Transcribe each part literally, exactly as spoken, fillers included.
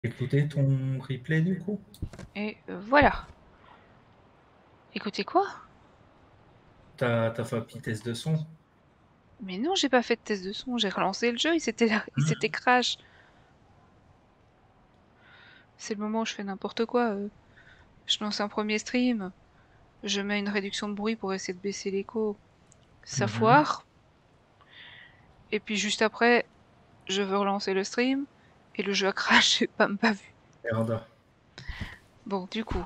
Écoutez ton replay du coup. Et euh, voilà. Écoutez quoi? T'as t'as fait un petit test de son. Mais non, j'ai pas fait de test de son, j'ai relancé le jeu, il s'était là, il s'était Mmh. crash. C'est le moment où je fais n'importe quoi. euh. Je lance un premier stream, je mets une réduction de bruit pour essayer de baisser l'écho. Ça Mmh. foire. Et puis juste après, je veux relancer le stream et le jeu a crash, j'ai pas, pas vu. Merde. Bon, du coup.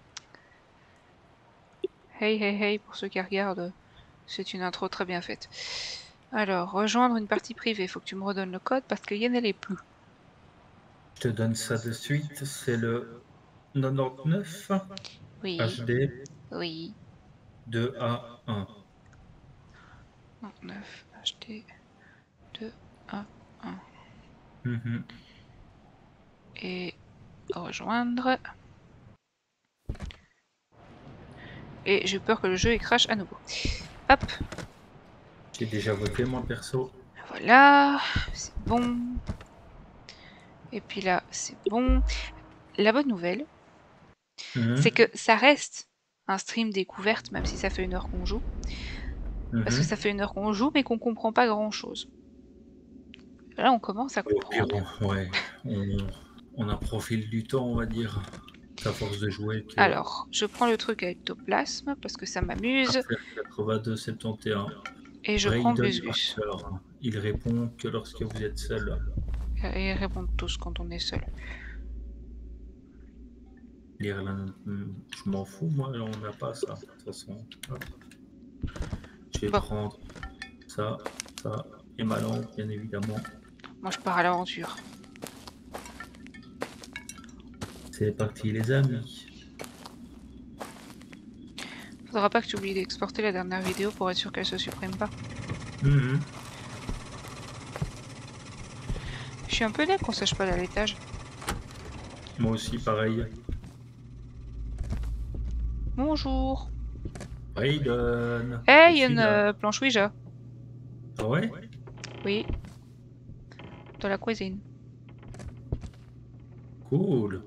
Hey hey hey pour ceux qui regardent, c'est une intro très bien faite. Alors, rejoindre une partie privée, faut que tu me redonnes le code parce que Yen elle est plus. Je te donne ça de suite, c'est le quatre-vingt-dix-neuf Oui, H D oui. deux A un. neuf H D deux un un. Mmh. Et rejoindre. Et j'ai peur que le jeu il crash à nouveau. Hop, J'ai déjà voté moi perso. voilà, c'est bon. Et puis là, c'est bon. La bonne nouvelle, c'est Mmh. que ça reste un stream découverte, même si ça fait une heure qu'on joue. Parce que ça Mmh. fait une heure qu'on joue, mais qu'on comprend pas grand chose. Là, on commence à Au pire, comprendre. on ouais, on on a profil du temps, on va dire. C'est à force de jouer que Alors, je prends le truc avec Toplasme parce que ça m'amuse. affaire quatre-vingt-deux soixante et onze. Et je prends Braydon Gus Gus. Parker. Il répond que lorsque vous êtes seul. Et ils répondent tous quand on est seul. L'Irlande, hmm, je m'en fous, moi, on n'a pas ça. De toute façon, hop. Je vais Bon, prendre ça, ça et ma lampe, bien évidemment. moi je pars à l'aventure. C'est parti, les amis. Faudra pas que tu oublies d'exporter la dernière vidéo pour être sûr qu'elle se supprime pas. Mhm. Je suis un peu laid qu'on sache pas à l'étage. Moi aussi, pareil. Bonjour. Braydon. Je Hey, il y a suis une là. euh, planche Ouija. Ah ouais? Oui, dans la cuisine. Cool.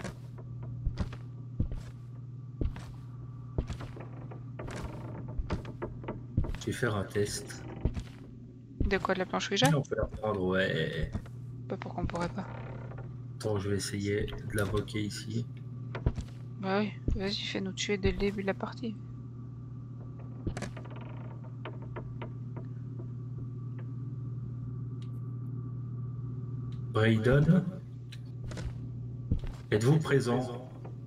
Je vais faire un test. De quoi, de la planche Ouija? Et on peut la prendre, ouais. Pas pourquoi on pourrait pas. Attends, je vais essayer de l'invoquer ici. Bah oui, vas-y, fais-nous tuer dès le début de la partie. Braydon, êtes-vous présent?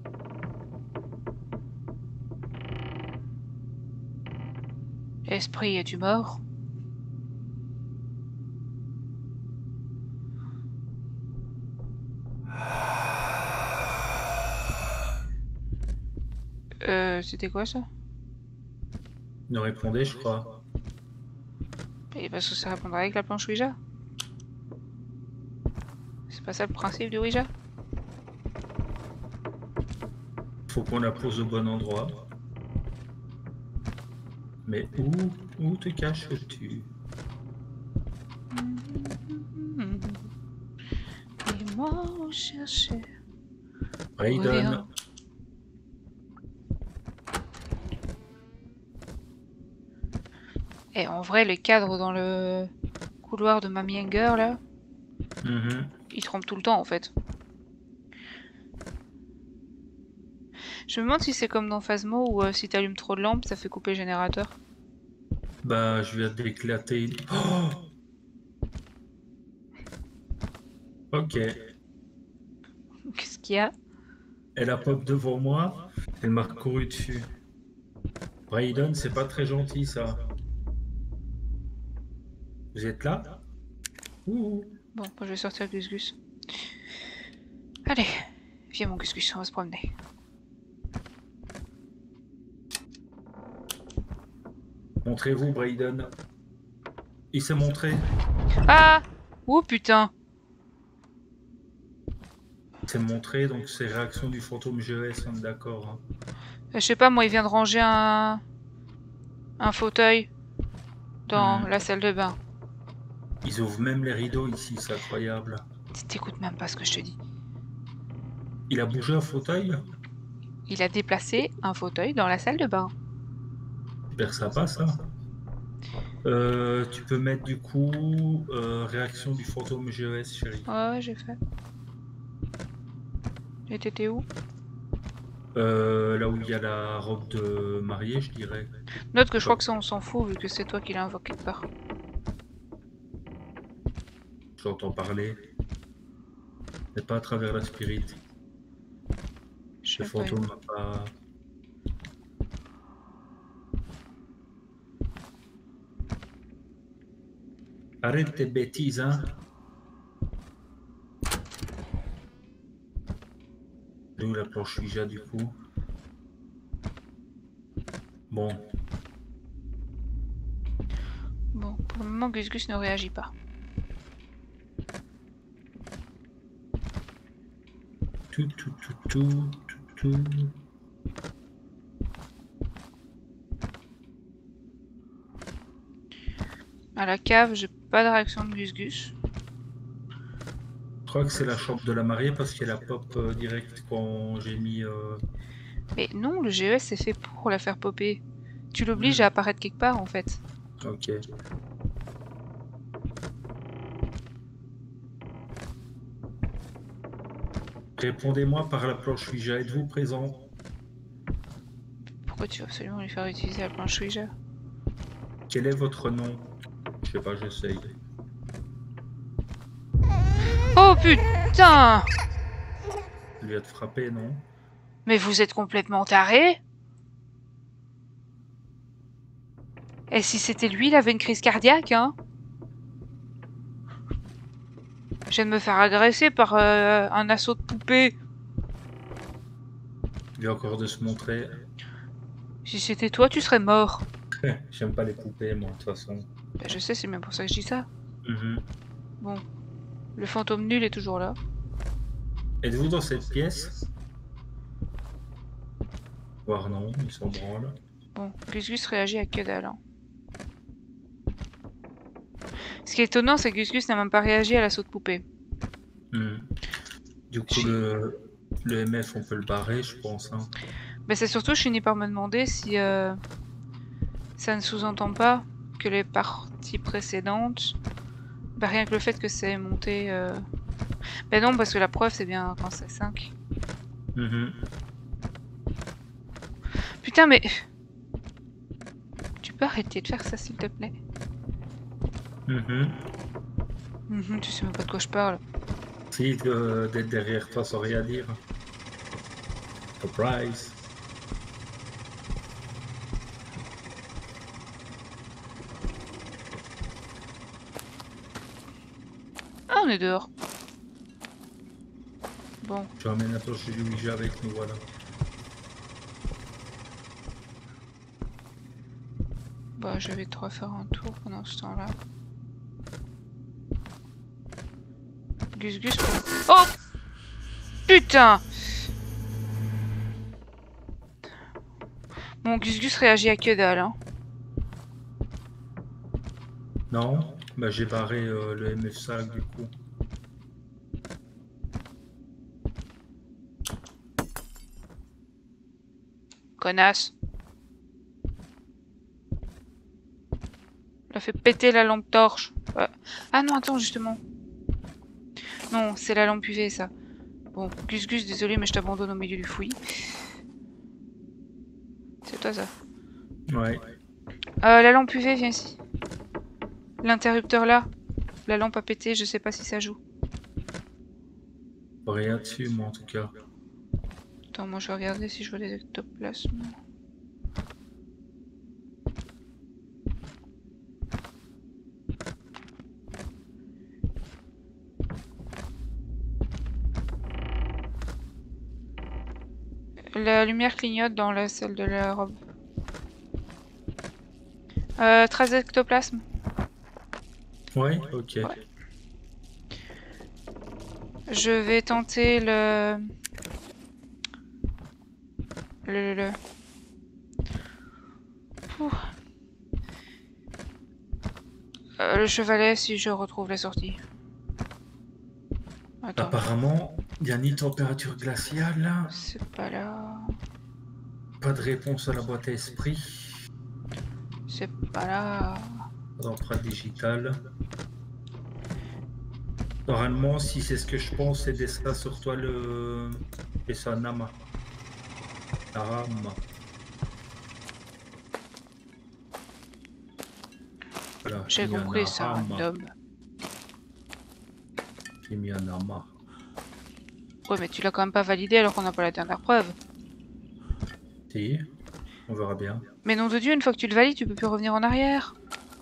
Esprit, es-tu mort? Euh, c'était quoi ça? Ne répondez, je crois. Et parce que ça répondra avec la planche Ouija. C'est pas ça le principe du Ouija? Faut qu'on la pose au bon endroit. Mais où, où te caches-tu? Et moi, on cherchait. Braydon, Reviens. Et en vrai, les cadres dans le couloir de Mamie Hanger, là, mhm. ils trompent tout le temps en fait. Je me demande si c'est comme dans Phasmo ou euh, si t'allumes trop de lampes, ça fait couper le générateur. Bah, je viens d'éclater. Oh, ok. Qu'est-ce qu'il y a? Elle a pop devant moi. Elle m'a couru dessus. Braydon, c'est pas très gentil ça. Vous êtes là? Ouh. Bon, moi je vais sortir Gus Gus. Allez, viens mon Gus Gus, on va se promener. Montrez-vous, Braydon. Il s'est montré. Ah! Oh putain! Il s'est montré, donc c'est réaction du fantôme G E S, on est d'accord. Hein. Je sais pas, moi il vient de ranger un... un fauteuil dans Hmm. la salle de bain. Ils ouvrent même les rideaux ici, c'est incroyable. T'écoutes même pas ce que je te dis. Il a bougé un fauteuil? Il a déplacé un fauteuil dans la salle de bain. Super sympa ça. Euh, tu peux mettre du coup euh, réaction du fantôme G E S, chérie. Ouais, ouais, j'ai fait. Et t'étais où? Euh, là où il y a la robe de mariée, je dirais. Note que je crois que ça on s'en fout vu que c'est toi qui l'as invoqué quelque part. J'entends parler. Mais pas à travers la spirit. Je Le sais pas. fantôme n'a pas... Arrête tes bêtises, hein. Et où la planche Ouija du coup? Bon. Bon, pour le moment, Gus Gus ne réagit pas. Tout, tout, tout, tout, tout, tout. À la cave, j'ai pas de réaction de Gus Gus. Je crois que c'est la chambre de la mariée parce qu'elle a pop euh, direct quand j'ai mis... Euh... Mais non, le G E S c'est fait pour la faire popper. Tu l'obliges Hmm. à apparaître quelque part en fait. Ok. Répondez-moi par la planche Ouija, êtes-vous présent? Pourquoi tu veux absolument lui faire utiliser la planche Ouija? Quel est votre nom? Je sais pas, j'essaye. Oh putain! Il vient de frapper, non? Mais vous êtes complètement taré? Et si c'était lui, il avait une crise cardiaque, hein? Je viens de me faire agresser par euh, un assaut de poupée. Il vient encore de se montrer. Si c'était toi, tu serais mort. J'aime pas les poupées, moi, de toute façon. Ben, je sais, c'est même pour ça que je dis ça. Mm-hmm. Bon. Le fantôme nul est toujours là. Êtes-vous dans cette pièce? Voire non, il s'en branle. Bon, Gus Gus réagit à que dalle. Hein. Ce qui est étonnant, c'est que Gus Gus n'a même pas réagi à l'assaut de poupée. Mm. Du coup, le, le M F, on peut le barrer, je pense. Hein. Ben, c'est surtout, je finis par me demander si euh, ça ne sous-entend pas que les parties précédentes, ben, rien que le fait que c'est monté... Euh... Ben non, parce que la preuve, c'est bien quand c'est cinq. Mm-hmm. Putain, mais... Tu peux arrêter de faire ça, s'il te plaît? Mm-hmm. Mmh, tu sais même pas de quoi je parle. Si, de, d'être derrière toi sans rien dire. Surprise. Ah, on est dehors. Bon. Je ramène la planche du Ouija avec nous, voilà. Bah, je vais te refaire un tour pendant ce temps-là. Gus Gus. Oh putain. Bon, Gus Gus réagit à que dalle, hein. Non, bah j'ai barré euh, le M F cinq du coup. Connasse. Il a fait péter la lampe torche. Ouais. Ah non, attends, justement. Non, c'est la lampe U V, ça. Bon, Gus Gus, désolé, mais je t'abandonne au milieu du fouillis. C'est toi, ça. Ouais. Euh, la lampe U V, viens ici. L'interrupteur, là. La lampe a pété, je sais pas si ça joue. Rien dessus, moi, en tout cas. Attends, moi, je vais regarder si je vois des ectoplasmes. La lumière clignote dans la salle de la robe. Euh, trace d'ectoplasme. Ouais, ok. Ouais. Je vais tenter le... Le... le... le... Euh, le chevalet si je retrouve la sortie. Attends. Apparemment, Il n'y a ni température glaciale, là. C'est pas là. Pas de réponse à la boîte à esprit. C'est pas là. Pas d'empreinte digitale. Normalement, si c'est ce que je pense, c'est des ça sur toi le. Et ça, Nama. Narama. Voilà, J'ai il y a compris ça, Narama. random. J'ai mis un Nama. Ouais, mais tu l'as quand même pas validé alors qu'on n'a pas la dernière preuve. Si, on verra bien. Mais nom de Dieu, une fois que tu le valides, tu peux plus revenir en arrière.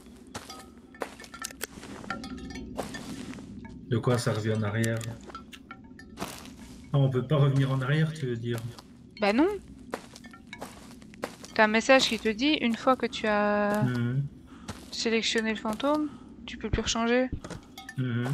De quoi ça revient en arrière? Ah, on peut pas revenir en arrière, tu veux dire? Bah non. T'as un message qui te dit, une fois que tu as Mhm. sélectionné le fantôme, tu peux plus rechanger. Mhm.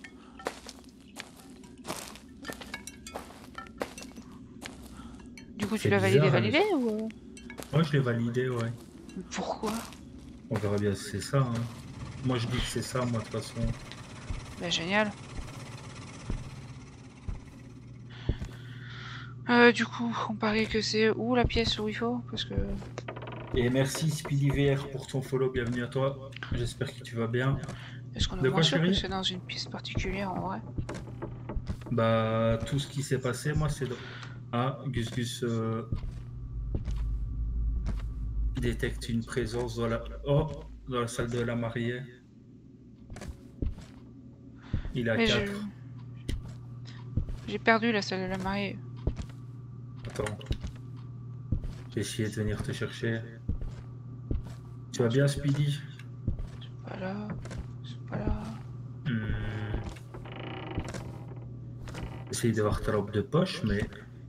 Du coup, tu C'est l'as validé, bizarre, validé elle. ou... Moi, je l'ai validé, ouais. Pourquoi? On verra bien si c'est ça. Hein. Moi, je dis que c'est ça, moi, de toute façon. Bah génial. Euh, du coup, on parie que c'est où la pièce où il faut? Parce que... Et merci SpeedyVR pour ton follow, bienvenue à toi. J'espère que tu vas bien. Est-ce qu'on est De moins quoi, sûr que chérie? c'est dans une pièce particulière en vrai? Bah, tout ce qui s'est passé, moi, c'est... Ah, Gus Gus euh, détecte une présence dans la... Oh, dans la salle de la mariée. Il a Mais je... quatre. J'ai perdu la salle de la mariée. Attends. J'ai essayé de venir te chercher. Tu Non, vas bien, Speedy? c'est pas là. C'est pas là. Hmm. Essaye de voir ta robe de poche, mais...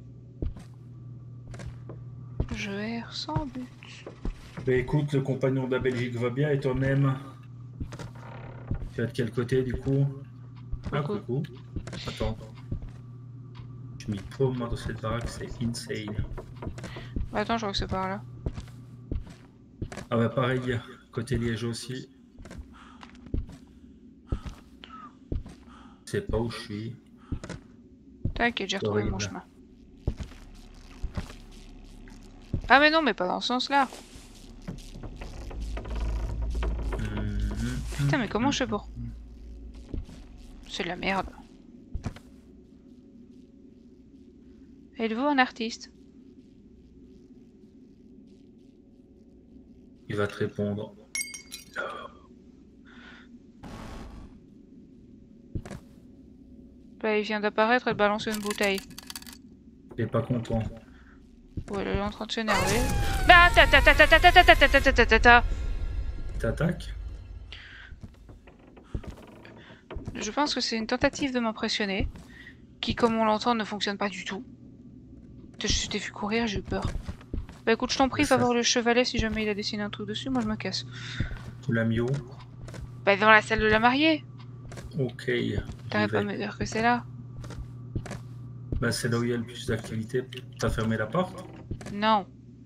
Je erre sans but. Bah écoute, le compagnon de la Belgique va bien et toi-même? Tu es de quel côté, du coup? Ah, Coucou. coucou. Attends. Je m'y paume moi, dans cette baraque, c'est insane. Bah attends, je crois que c'est par là. Ah bah pareil, côté Liège aussi. Je sais pas où je suis. T'inquiète, j'ai C'est retrouvé mon horrible. chemin. Ah mais non, mais pas dans ce sens-là. Mmh, Putain, mais mmh, comment mmh. je fais pour... C'est de la merde. Êtes-vous un artiste? Il va te répondre. Bah il vient d'apparaître et de balancer une bouteille. Il est pas content. Ouais, il est en train de s'énerver. Bah ta ta ta ta ta ta ta ta ta ta ta ta ta. T'attaques? Je pense que c'est une tentative de m'impressionner, qui comme on l'entend ne fonctionne pas du tout. Je t'ai vu courir, j'ai eu peur. Bah écoute, je t'en prie, va voir le chevalet si jamais il a dessiné un truc dessus, moi je me casse. Tu l'as mis où? Bah dans la salle de la mariée. Ok. T'arrêtes pas à me dire que c'est là. Bah c'est là où il y a le plus d'activité. T'as fermé la porte? Non.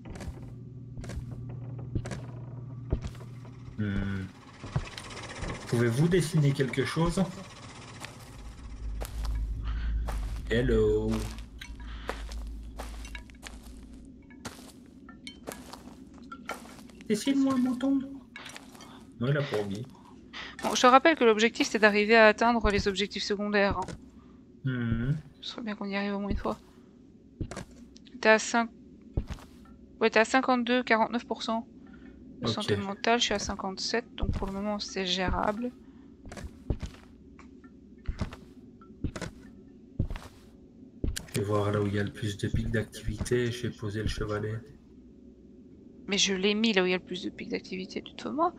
Hmm. Pouvez-vous dessiner quelque chose? Hello. Dessine-moi un mouton. Non, il a pas envie. Bon, je te rappelle que l'objectif c'est d'arriver à atteindre les objectifs secondaires. Hein. Hmm. Ce serait bien qu'on y arrive au moins une fois. T'es à cinq... Ouais, t'es à cinquante-deux, quarante-neuf pour cent de Ok. santé mentale, je suis à cinquante-sept, donc pour le moment c'est gérable. Je vais voir là où il y a le plus de pics d'activité. Je vais poser le chevalet. Mais je l'ai mis là où il y a le plus de pics d'activité, tu te fous de moi?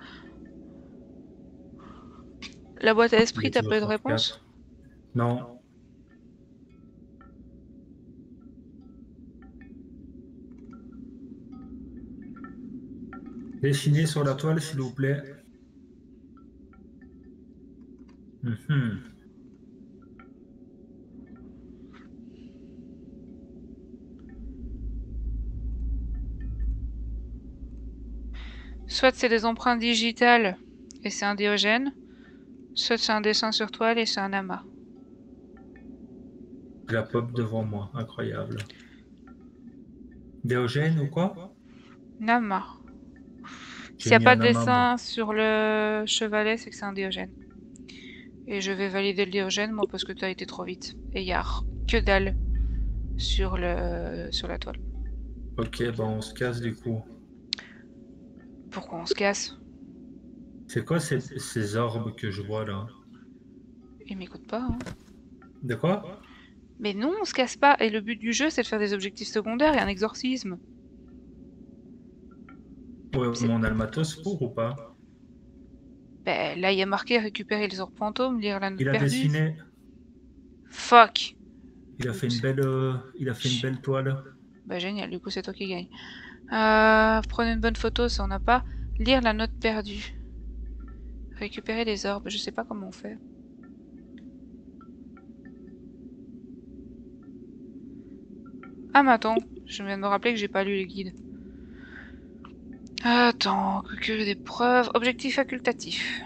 La boîte à esprit, t'as pas eu de réponse? Non. Dessinez sur la toile, s'il vous plaît. Mm-hmm. Soit c'est des empreintes digitales et c'est un Diogène, soit c'est un dessin sur toile et c'est un amas. La pop devant moi, incroyable. Déogène ou quoi? Nama. J'ai S'il n'y a mis pas un de amas, moi. dessin sur le chevalet, c'est que c'est un Diogène. Et je vais valider le Diogène, moi, parce que tu as été trop vite. Et il n'y a que dalle sur, le... sur la toile. Ok, bah on se casse du coup. Pourquoi on se casse? C'est quoi ces, ces orbes que je vois là? Il m'écoute pas, hein. De quoi? Mais non, on se casse pas. Et le but du jeu, c'est de faire des objectifs secondaires et un exorcisme. Ouais, mais on a le matos pour ou pas? Ben, là, il y a marqué récupérer les orbes fantômes, lire la note Il a perdue. dessiné, Fuck. il a fait une Oups. belle, euh, il a fait une belle toile. Bah génial, du coup c'est toi qui gagne. Euh, prenez une bonne photo, ça on n'a pas. Lire la note perdue. Récupérer les orbes, je sais pas comment on fait. Ah mais attends, je viens de me rappeler que j'ai pas lu les guides. Attends, que des preuves. Objectif facultatif.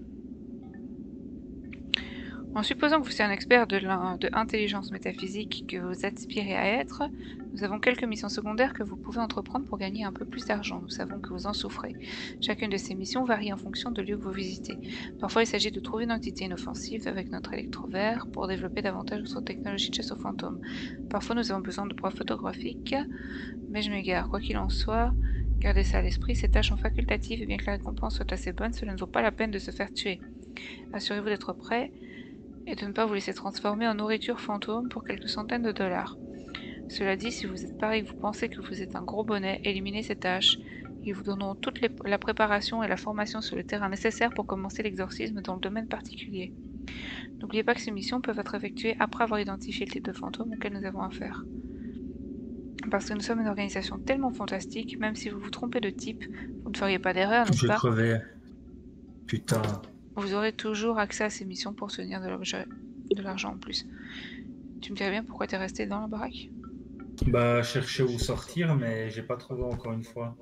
En supposant que vous soyez un expert de l'intelligence métaphysique que vous aspirez à être, nous avons quelques missions secondaires que vous pouvez entreprendre pour gagner un peu plus d'argent. Nous savons que vous en souffrez. Chacune de ces missions varie en fonction de lieu que vous visitez. Parfois, il s'agit de trouver une entité inoffensive avec notre électrovert pour développer davantage notre technologie de chasse aux fantômes. Parfois, nous avons besoin de preuves photographiques, mais je m'égare. Quoi qu'il en soit, gardez ça à l'esprit, ces tâches sont facultatives et bien que la récompense soit assez bonne, cela ne vaut pas la peine de se faire tuer. Assurez-vous d'être prêt et de ne pas vous laisser transformer en nourriture fantôme pour quelques centaines de dollars. Cela dit, si vous êtes pareil et que vous pensez que vous êtes un gros bonnet, éliminez ces tâches. Ils vous donneront toute les, la préparation et la formation sur le terrain nécessaire pour commencer l'exorcisme dans le domaine particulier. N'oubliez pas que ces missions peuvent être effectuées après avoir identifié le type de fantôme auquel nous avons affaire. Parce que nous sommes une organisation tellement fantastique, même si vous vous trompez de type, vous ne feriez pas d'erreur, n'est-ce Je pas? crevais. Putain. Vous aurez toujours accès à ces missions pour obtenir de l'argent en plus. Tu me dirais bien pourquoi t'es resté dans la baraque? Bah, chercher où sortir, mais j'ai pas trouvé encore une fois.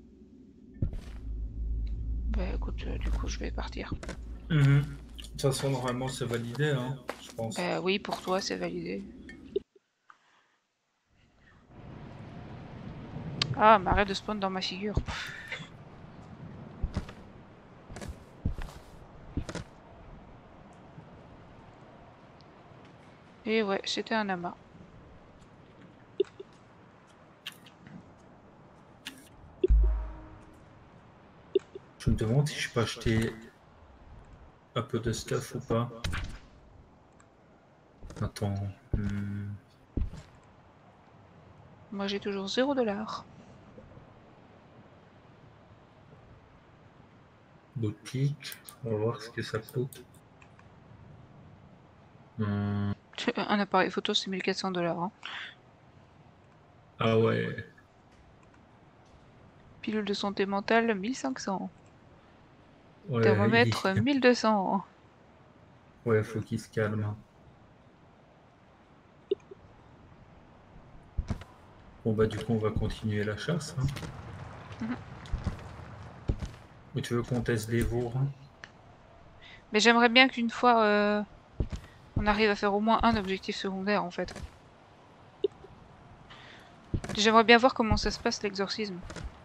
Bah écoute, euh, du coup je vais partir. Mmh. De toute façon, normalement, c'est validé, hein, je pense. Bah oui, pour toi c'est validé. Ah, mais arrête de spawn dans ma figure. Et ouais, c'était un amas. Je me demande si je peux acheter un peu de stuff ou pas. Attends. Hmm. Moi j'ai toujours zéro dollar. Boutique. On va voir ce que ça coûte. Hmm. Un appareil photo c'est mille quatre cents dollars. Hein. Ah ouais. Pilule de santé mentale mille cinq cents. Ouais, Thermomètre il... mille deux cents. Ouais, faut qu'il se calme. Bon bah du coup on va continuer la chasse. Hein. Mm-hmm. Ou tu veux qu'on teste des veaux hein? Mais j'aimerais bien qu'une fois euh, on arrive à faire au moins un objectif secondaire en fait. J'aimerais bien voir comment ça se passe l'exorcisme.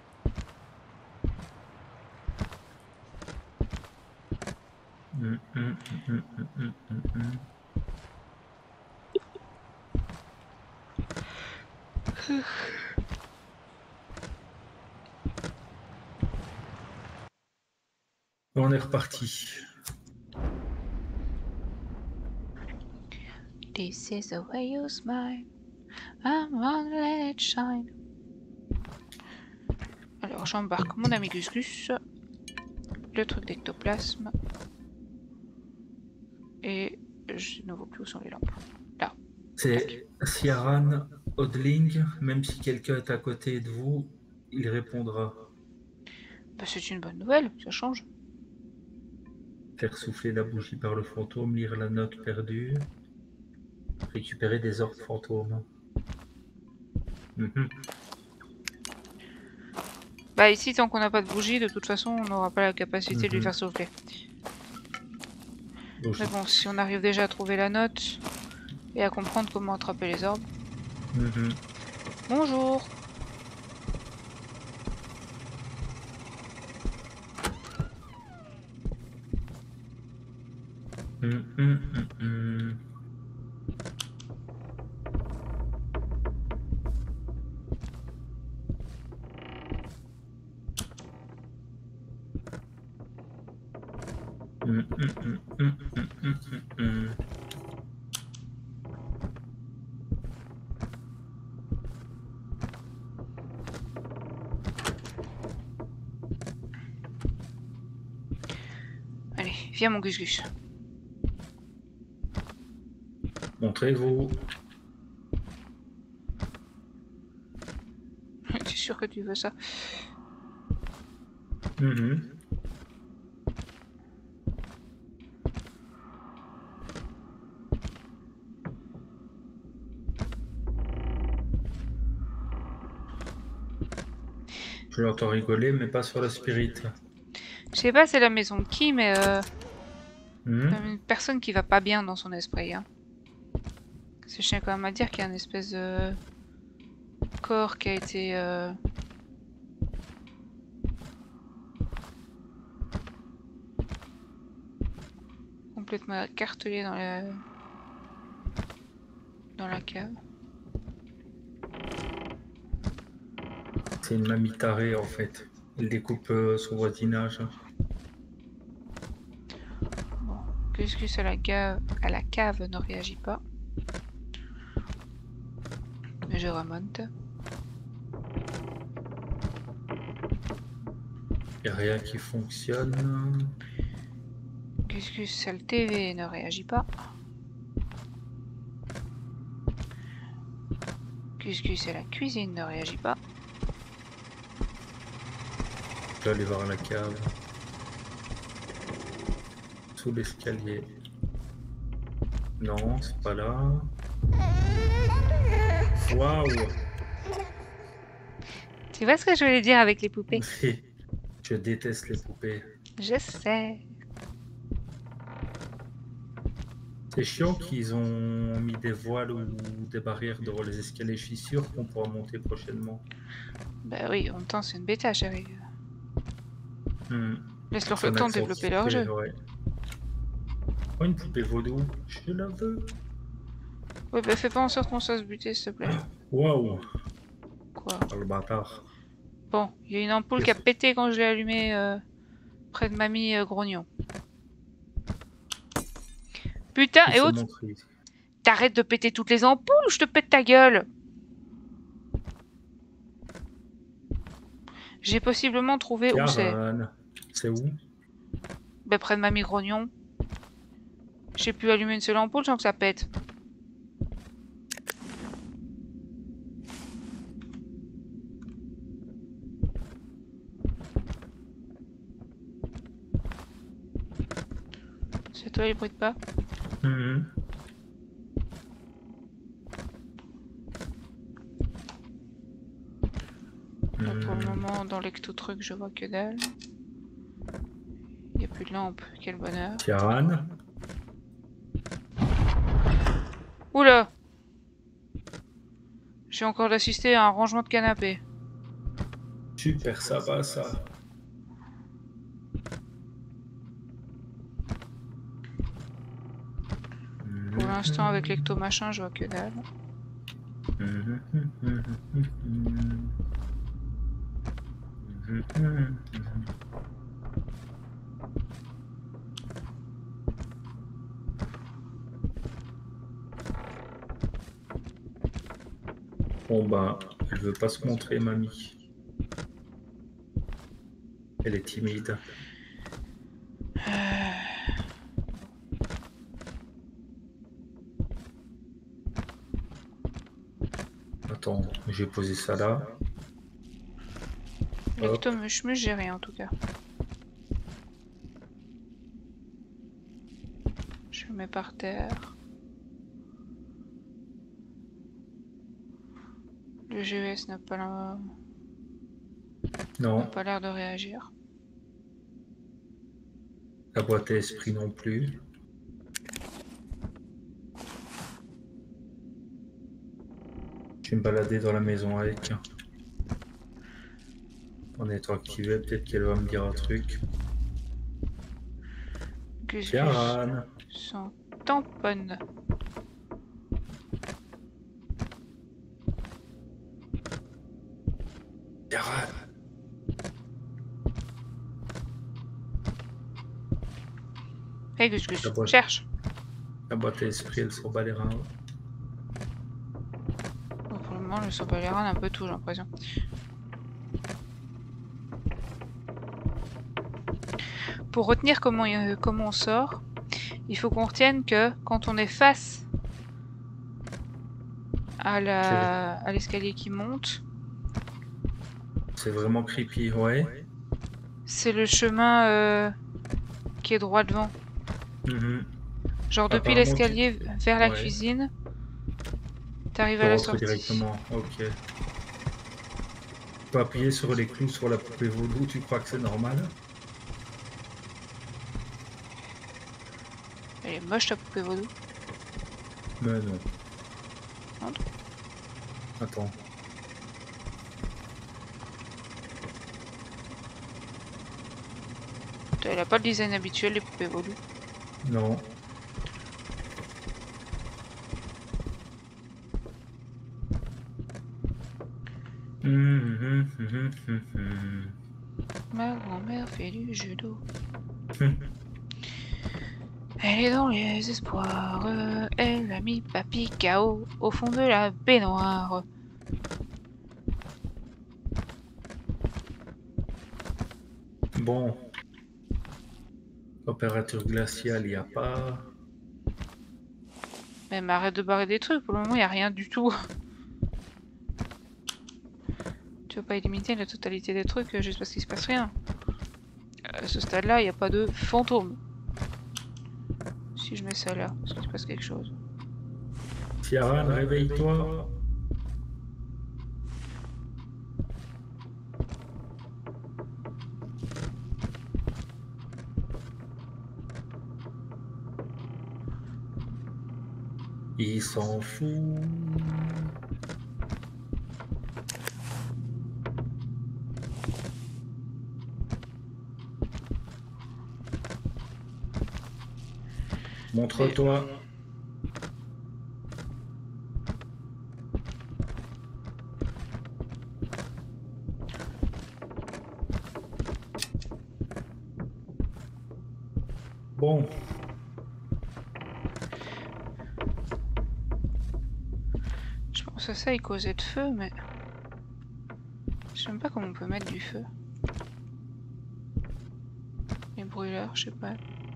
Mmh, mmh, mmh, mmh, mmh, mmh. On est reparti. This is the way you smile. I'm gonna let it shine. Alors j'embarque mon ami Gus Gus, le truc d'ectoplasme, et je ne vois plus où sont les lampes. Là. C'est Ciaran Odling, même si quelqu'un est à côté de vous, il répondra. Bah, c'est une bonne nouvelle, ça change. Faire souffler la bougie par le fantôme, lire la note perdue, récupérer des orbes fantômes. Mmh. Bah ici, tant qu'on n'a pas de bougie, de toute façon, on n'aura pas la capacité mmh. de lui faire souffler. Logique. Mais bon, si on arrive déjà à trouver la note, Et à comprendre comment attraper les orbes. Mm-hmm. Bonjour. Mm, mm, mm, mm. Mm, mm, mm, mm, mm, mm, mm. Allez, viens mon Gus-Gus. Montrez-vous. Tu es sûr que tu veux ça? Mm-hmm. Je l'entends rigoler, mais pas sur la spirit. Je sais pas c'est la maison de qui, mais euh, Mm. une personne qui va pas bien dans son esprit. Hein. Parce que je tiens quand même à dire qu'il y a une espèce de corps qui a été... Euh... complètement cartelé dans la... dans la cave. C'est une mamie tarée en fait. Elle découpe euh, son voisinage. Bon, Gus-Gus à la cave, à la cave ne réagit pas. Je remonte. Il n'y a rien qui fonctionne. Gus-Gus à la T V ne réagit pas. Gus-Gus à la cuisine ne réagit pas. Je vais aller voir la cave. Sous l'escalier. Non, c'est pas là. Waouh! Tu vois ce que je voulais dire avec les poupées? Je déteste les poupées. Je sais. C'est chiant qu'ils ont mis des voiles ou des barrières devant les escaliers. Je suis sûr qu'on pourra monter prochainement. Bah oui, en même temps c'est une bêta chérie. Hmm. Laisse-leur le temps de développer leur jeu. Ouais. Oh, une poupée vaudou, je la veux. Ouais bah fais pas en sorte qu'on se fasse buter s'il te plaît. Waouh! Quoi? Oh, le bâtard. Bon, il y a une ampoule qui a pété quand je l'ai allumée euh, près de mamie euh, Grognon. Putain, et autres, t'arrêtes de péter toutes les ampoules ou je te pète ta gueule? J'ai possiblement trouvé où c'est. C'est où? Ben près de mamie Grognon. J'ai pu allumer une seule ampoule sans que ça pète. C'est toi les bruits de pas? Mmh. Là, pour le moment, dans l'ecto-truc, je vois que dalle. Il n'y a plus de lampe, quel bonheur. Tiaran. Oula! J'ai encore assisté à un rangement de canapé. Super, ça va ça. Pour l'instant, avec l'ecto machin, je vois que dalle. Bon bah, elle veut pas se montrer, mamie. Elle est timide. Euh... Attends, j'ai posé ça là. L'ectomushmush, j'ai rien en tout cas. Je le mets par terre. Le G E S n'a pas la... Non. n'a pas l'air de réagir. La boîte à esprit non plus. Je vais me balader dans la maison avec. En étant activé, peut-être qu'elle va me dire un truc. Gus Ciaran. Gus s'en tamponne. Ciaran. Hey Gus Gus, La boîte. cherche. La boîte à esprit, elle s'en bat les reins. Bon, pour le moment, je sens pas les reins un peu tout, j'ai l'impression. Pour retenir comment, euh, comment on sort, il faut qu'on retienne que quand on est face à la à l'escalier qui monte, c'est vraiment creepy, ouais. C'est le chemin euh, qui est droit devant. Mmh. Genre depuis l'escalier tu... vers la ouais. cuisine, t'arrives à la sortie. Directement, ok. Tu peux appuyer sur les clous sur la poupée vaudou, tu crois que c'est normal? Elle est moche ta poupée vaudou. Mais non. Non. Attends. Elle a pas le design habituel des poupées vaudou. Non. Mmh, mmh, mmh, mmh, mmh. Ma grand-mère fait du judo. Mmh. Elle est dans les espoirs. Elle a mis papy K O au fond de la baignoire. Bon. Température glaciale, il n'y a pas. Mais arrête de barrer des trucs, pour le moment il n'y a rien du tout. Tu veux pas éliminer la totalité des trucs juste parce qu'il se passe rien. À ce stade-là, il n'y a pas de fantôme. Si je mets ça là, est-ce qu'il se passe quelque chose? Ciaran, réveille-toi. Il s'en fout. Montre-toi. Bon. Je pense à ça, il causait de feu, mais... Je sais même pas comment on peut mettre du feu. Les brûleurs, je sais pas.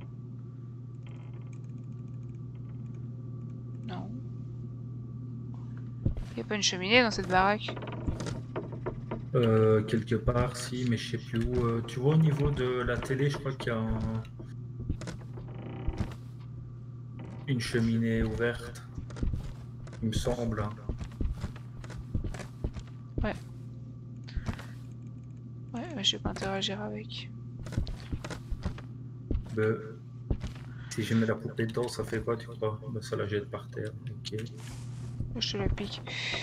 Non. Il n'y a pas une cheminée dans cette baraque? Euh, quelque part, si, mais je sais plus où. Euh, tu vois, au niveau de la télé, je crois qu'il y a un... une cheminée ouverte. Il me semble. Hein. Ouais. Ouais, mais je vais pas interagir avec. Bah, si je mets la poupée dedans, ça fait quoi, tu crois? Bah, ça la jette par terre. Ok. Je te la pique.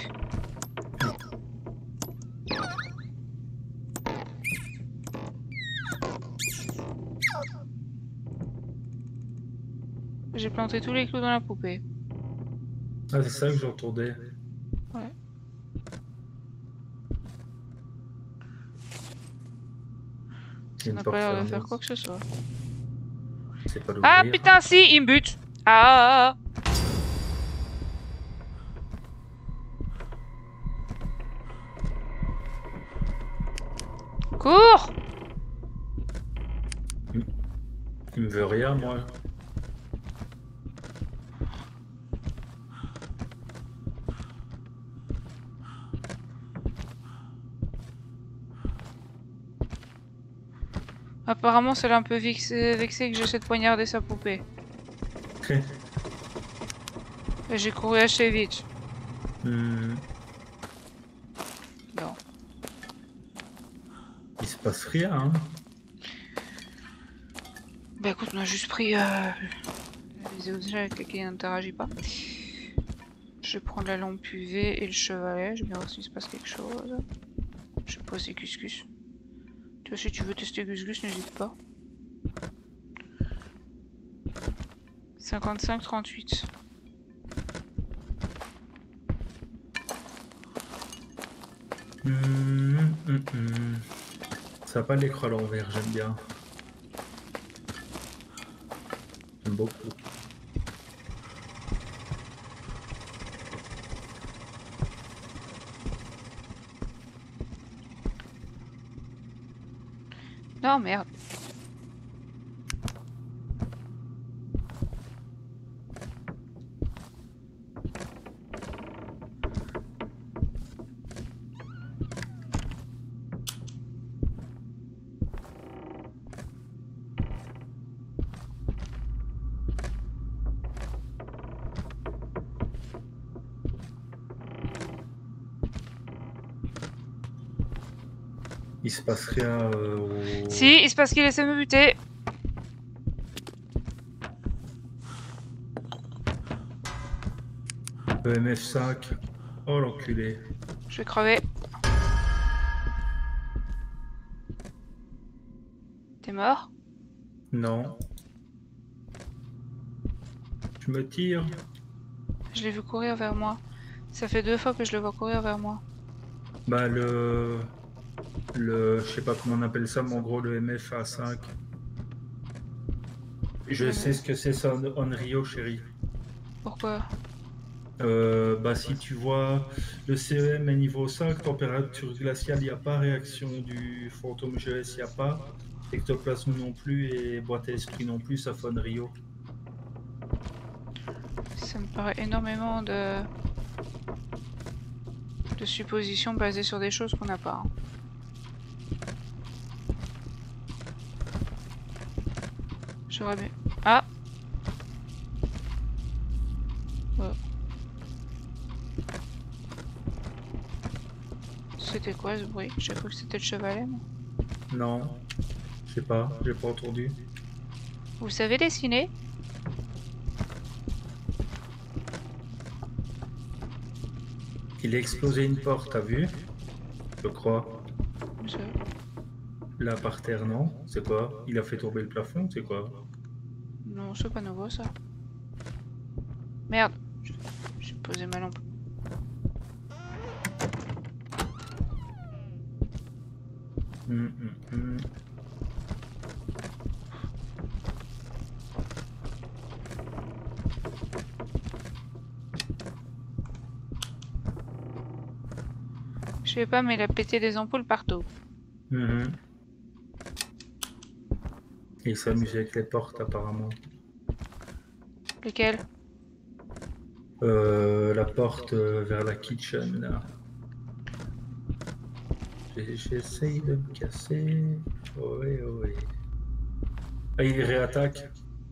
J'ai planté tous les clous dans la poupée. Ah, c'est ça que j'entendais. Ouais. Ça n'a pas l'air de faire quoi que ce soit. C'est pas Ah putain, si, il me bute. Ah. Cours. Il me veut rien, moi. Apparemment, c'est un peu vexé, vexé que j'essaie de poignarder sa poupée. Et j'ai couru assez vite. Hmm. Non. Il se passe rien, hein. Bah écoute, on a juste pris euh, les objets avec lesquels il n'interagit pas. Je Je vais prendre la lampe U V et le chevalet. Je vais voir s'il se passe quelque chose. Je vais poser Gus Gus. Tu vois, si tu veux tester Gus Gus, n'hésite pas. cinquante-cinq trente-huit. Mmh, mmh, mmh. Ça n'a pas l'écran à l'envers, j'aime bien. J'aime beaucoup. Non, merde. Il se passe rien euh, au... Si, il se passe qu'il essaie de me buter. E M F cinq. Oh l'enculé. Je vais crever. T'es mort? Non. Je me tire. Je l'ai vu courir vers moi. Ça fait deux fois que je le vois courir vers moi. Bah le... Le... Je sais pas comment on appelle ça, mais en gros le M F A cinq. Je Le- sais ce que c'est ça, Onryo, chérie. Pourquoi? Euh, bah si tu vois le C E M est niveau cinq, température glaciale, il n'y a pas, réaction du fantôme G S, il n'y a pas, ectoplasme non plus et boîte à esprit non plus, ça fait Onryo. Ça me paraît énormément de... de suppositions basées sur des choses qu'on n'a pas. hein. J'aurais bien... Ah! Ouais. C'était quoi ce bruit? J'ai cru que c'était le chevalet. moi. Non, je sais pas, j'ai pas entendu. Vous savez dessiner? Il a explosé une porte, t'as vu? Je crois. Je- Là par terre, non? C'est quoi? Il a fait tomber le plafond, c'est quoi? Non, c'est pas nouveau ça. Merde! Je- J'ai posé ma lampe. Hum, hum, hum. Je sais pas, mais il a pété des ampoules partout. Mhm. Il s'amuse avec les portes apparemment. Lesquels? Euh, la porte euh, vers la kitchen là. J'ai- J'essaye de me casser. Oui, oui. Ah, il réattaque.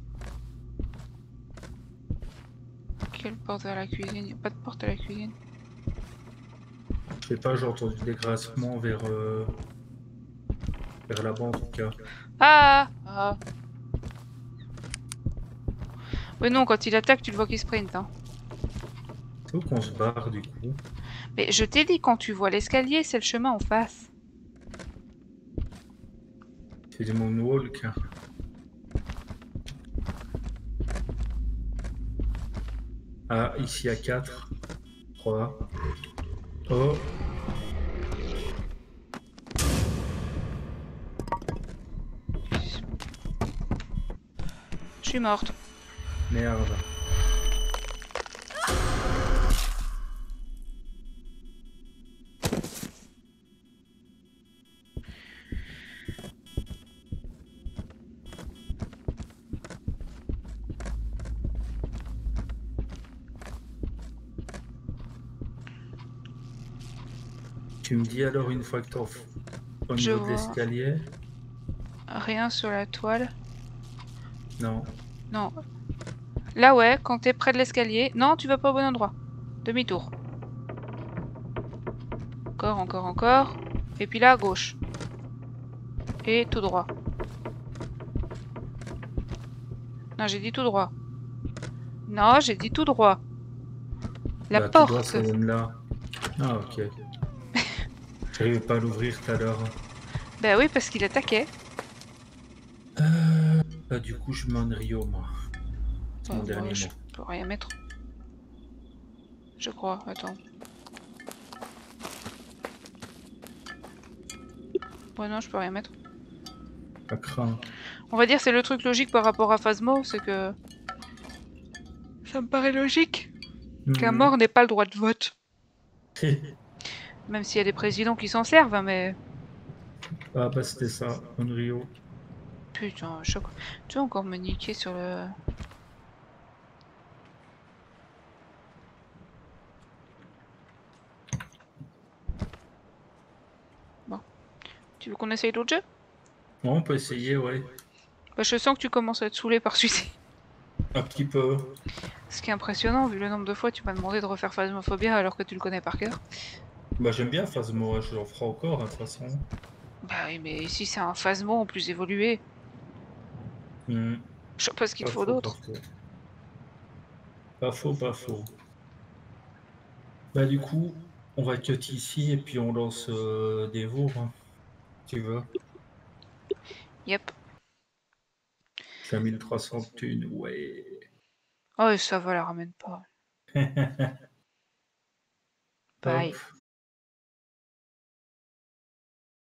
Quelle porte vers la cuisine? Y a pas de porte à la cuisine. Je sais pas, j'ai entendu des grincements vers, euh, vers là-bas en tout cas. Ah! Ah! Ouais, non, quand il attaque, tu le vois qu'il sprint. Hein. C'est où qu'on se barre du coup? Mais je t'ai dit, quand tu vois l'escalier, c'est le chemin en face. C'est du moonwalk. Ah, ici à quatre. trois. Oh. Je suis morte. Merde. Tu me dis alors une fois que t'en f- au Je niveau de vois. l'escalier? Rien sur la toile. Non. Non. Là, ouais, quand t'es près de l'escalier. Non, tu vas pas au bon endroit. Demi-tour. Encore, encore, encore. Et puis là, à gauche. Et tout droit. Non, j'ai dit tout droit. Non, j'ai dit tout droit. La Bah tu dois, porte. ça donne là. Ah ok. J'arrivais pas à l'ouvrir tout à l'heure. Bah oui, parce qu'il attaquait. Euh, bah du coup je mène Rio moi. C'est Bah, mon moi, dernier je mot. peux rien mettre. Je crois, attends. Ouais, non, je peux rien mettre. Pas craint. On va dire c'est le truc logique par rapport à Phasmo, c'est que... Ça me paraît logique qu'un Mmh. mort n'ait pas le droit de vote. Même s'il y a des présidents qui s'en servent, hein, mais... Ah bah c'était ça, Unrio. Putain, choc. Tu vas encore me niquer sur le... Bon. Tu veux qu'on essaye d'autres jeux? Bon, on peut essayer, ouais. Bah, je sens que tu commences à être saoulé par celui-ci. Un petit peu. Ce qui est impressionnant, vu le nombre de fois tu m'as demandé de refaire Phasmophobia alors que tu le connais par cœur. Bah j'aime bien Phasmo, je l'en ferai encore, hein, de toute façon. Bah oui, mais ici c'est un Phasmo en plus évolué. Mmh. Je sais pas ce qu'il te Pas faut faux, pas d'autre. faux. Pas faux, pas faux. Bah du coup, on va cut ici et puis on lance euh, des veaux, hein, si tu veux. Yep. J'ai mille trois cents thunes, ouais. Oh, ça va, la ramène pas. Bye. Hop.